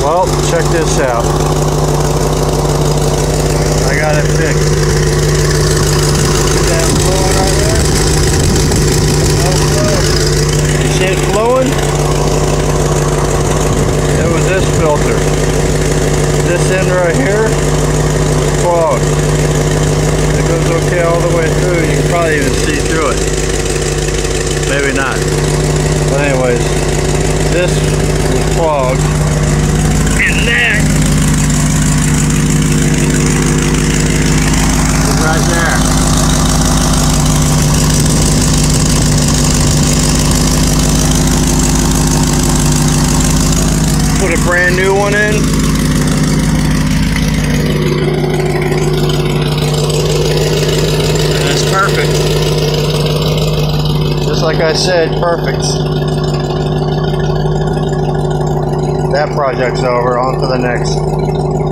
Well, check this out. I got it fixed. See that flowing right there? No flow. You see it flowing? It was this filter. This end right here is clogged. It goes okay all the way through. You can probably even see through it. Maybe not. But anyways, this was clogged. And that is right there. Put a brand new one in. And it's perfect. Just like I said, perfect. That project's over, on to the next.